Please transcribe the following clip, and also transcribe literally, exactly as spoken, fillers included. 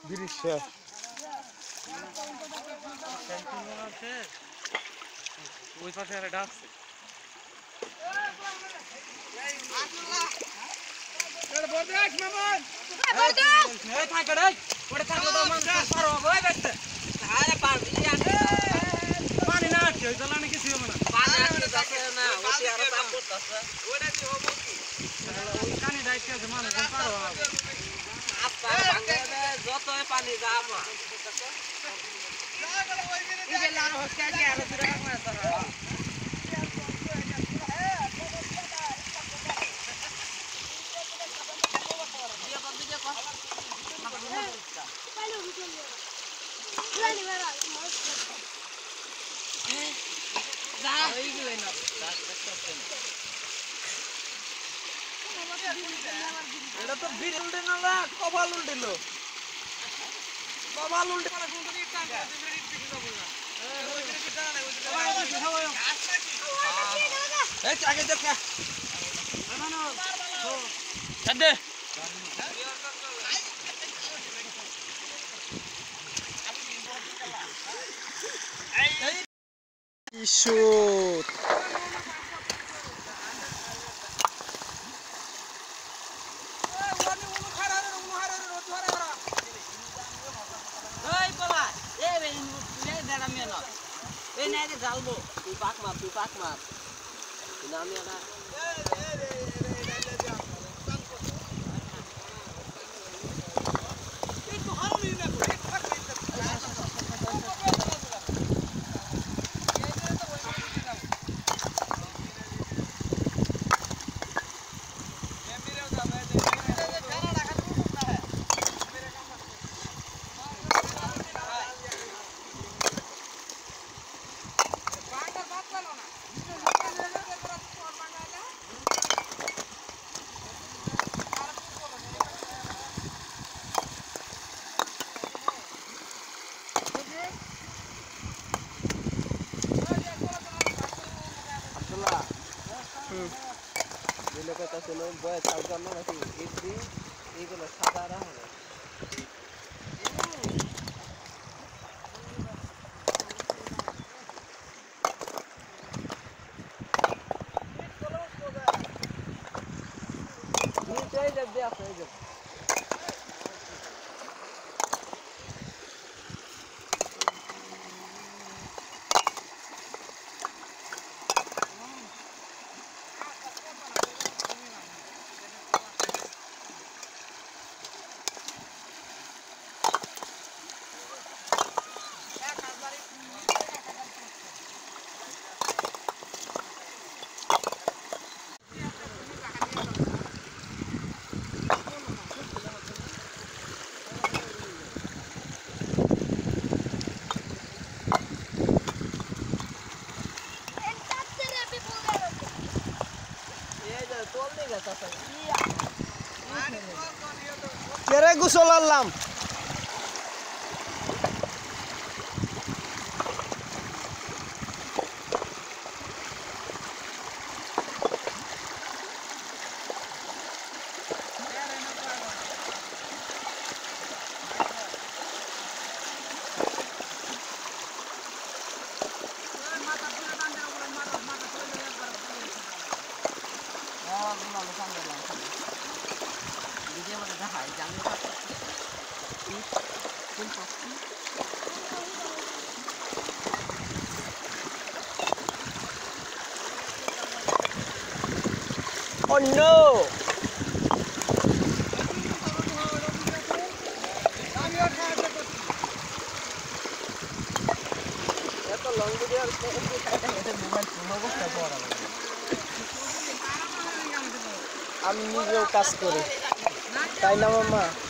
দৃশ্য ওই পাশে আর এটা আছে পানি না আসছে ওই জ্বালানি কিছু হবে না ওই কানি দায়িত্ব আছে মানুষ পারো যত পানি যাবো এটা তো বীর উল্টে না কপাল উল্টেল কপাল উল্টে আগে দেখা Shoot. jalbo tu pak mar tu pak mar nami ana itu harus ini Dulu kata sebelum buat saluran nanti ini ini kalau saudara mana? Ini saya jadi apa aja? Kira gusol alam. Oh no! আমি নিজেও কাজ করি তাই না মামা